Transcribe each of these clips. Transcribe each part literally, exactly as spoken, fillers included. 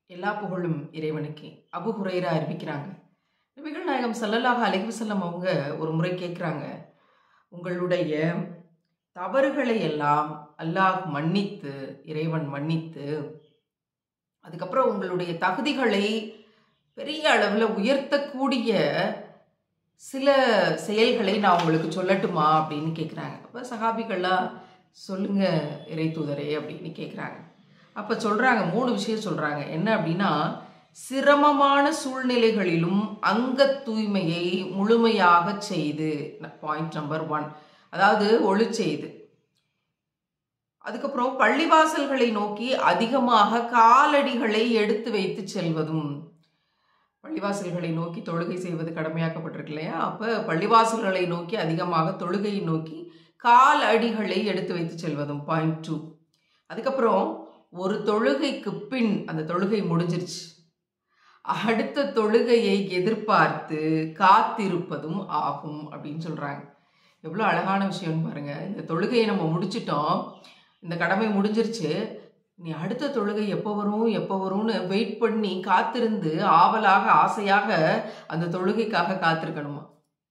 எல்லா புகழும் இறைவனுக்கே. அபு ஹுரைரா அறிவிக்கிறாங்க, நபிகள் நாயகம் ஸல்லல்லாஹு அலைஹி வஸல்லம் அவங்க ஒரு முறை கேட்குறாங்க, உங்களுடைய தவறுகளை எல்லாம் அல்லாஹ் மன்னித்து, இறைவன் மன்னித்து, அதுக்கப்புறம் உங்களுடைய தகுதிகளை பெரிய அளவில் உயர்த்தக்கூடிய சில செயல்களை நான் உங்களுக்கு சொல்லட்டுமா அப்படின்னு கேட்குறாங்க. அப்போ சஹாபிகள்லாம் சொல்லுங்க இறை தூதரே அப்படின்னு கேட்குறாங்க. அப்போ சொல்கிறாங்க, மூணு விஷயம் சொல்கிறாங்க. என்ன அப்படின்னா, சிரமமான சூழ்நிலைகளிலும் அங்க தூய்மையை முழுமையாக செய்து, பாயிண்ட் நம்பர் ஒன், அதாவது ஒளி செய்து. அதுக்கப்புறம் பள்ளிவாசல்களை நோக்கி அதிகமாக காலடிகளை எடுத்து வைத்து செல்வதும். பள்ளிவாசல்களை நோக்கி தொழுகை செய்வது கடமையாக்கப்பட்டிருக்கு இல்லையா? அப்போ பள்ளிவாசல்களை நோக்கி அதிகமாக தொழுகையை நோக்கி கால் அடிகளை எடுத்து வைத்து செல்வதும், பாயிண்ட் டூ. அதுக்கப்புறம் ஒரு தொழுகைக்கு பின் அந்த தொழுகை முடிஞ்சிருச்சு, அடுத்த தொழுகையை எதிர்பார்த்து காத்திருப்பதும் ஆகும் அப்படின்னு சொல்கிறாங்க. எவ்வளோ அழகான விஷயம்னு பாருங்கள். இந்த தொழுகையை நம்ம முடிச்சிட்டோம், இந்த கடமை முடிஞ்சிருச்சு, நீ அடுத்த தொழுகை எப்போ வரும் எப்போ வரும்னு வெயிட் பண்ணி காத்திருந்து ஆவலாக ஆசையாக அந்த தொழுகைக்காக காத்திருக்கணுமா?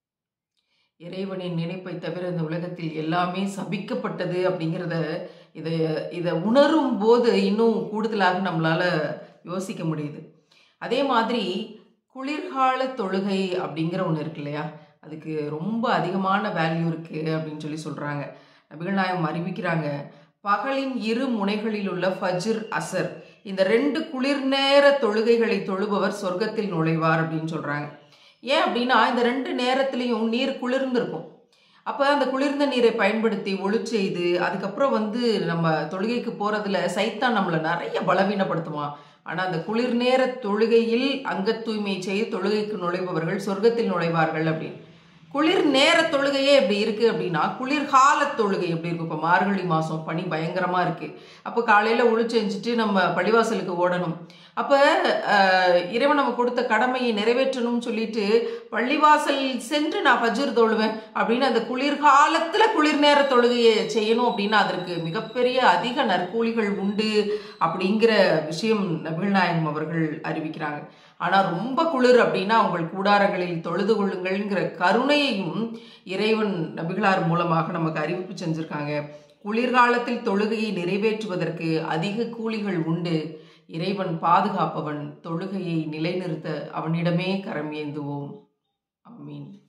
இறைவனின் நினைப்பை தவிர இந்த உலகத்தில் எல்லாமே சபிக்கப்பட்டது அப்படிங்கிறத இதை இதை உணரும் போது இன்னும் கூடுதலாக நம்மளால யோசிக்க முடியுது. அதே மாதிரி குளிர்கால தொழுகை அப்படிங்கிற ஒன்று இருக்கு இல்லையா, அதுக்கு ரொம்ப அதிகமான வேல்யூ இருக்குது அப்படின்னு சொல்லி சொல்கிறாங்க. நபிகள் நாயகம் அறிவிக்கிறாங்க, பகலின் இரு முனைகளில் உள்ள ஃபஜ்ர், அசர், இந்த ரெண்டு குளிர் நேர தொழுகைகளை தொழுபவர் சொர்க்கத்தில் நுழைவார் அப்படின்னு சொல்கிறாங்க. ஏன் அப்படின்னா, இந்த ரெண்டு நேரத்துலையும் நீர் குளிர்ந்துருக்கும். அப்போ அந்த குளிர்ந்த நீரை பயன்படுத்தி ஒளி செய்து அதுக்கப்புறம் வந்து நம்ம தொழுகைக்கு போகிறதுல சைத்தான் நம்மளை நிறைய பலவீனப்படுத்துவான். ஆனால் அந்த குளிர் நேர தொழுகையில் அங்க தூய்மை செய்து தொழுகைக்கு நுழைபவர்கள் சொர்க்கத்தில் நுழைவார்கள் அப்படின்னு. குளிர் நேர தொழுகையே எப்படி இருக்குது அப்படின்னா, குளிர்கால தொழுகை எப்படி இருக்கும்? இப்போ மார்கழி மாதம் பனி பயங்கரமாக இருக்குது, அப்போ காலையில் ஒளி செஞ்சுட்டு நம்ம பள்ளிவாசலுக்கு ஓடணும். அப்போ இறைவன் நம்ம கொடுத்த கடமையை நிறைவேற்றணும்னு சொல்லிட்டு பள்ளிவாசல் சென்று நான் ஃபஜ்ர் தொழுவேன் அப்படின்னு அந்த குளிர்காலத்தில் குளிர் நேர தொழுகையை செய்யணும் அப்படின்னா அதற்கு மிகப்பெரிய அதிக நற்கூலிகள் உண்டு அப்படிங்கிற விஷயம் நபிகள் நாயகம் அவர்கள் அறிவிக்கிறாங்க. ஆனால் ரொம்ப குளிர் அப்படின்னா உங்கள் கூடாரங்களில் தொழுது கொள்ளுங்கள்ங்கிற கருணையையும் இறைவன் நபிகளார் மூலமாக நமக்கு அறிவிப்பு செஞ்சுருக்காங்க. குளிர்காலத்தில் தொழுகையை நிறைவேற்றுவதற்கு அதிக கூலிகள் உண்டு. இறைவன் பாதுகாப்பவன், தொழுகையை நிலைநிறுத்த அவனிடமே கரம் ஏந்துவோம். ஆமீன்.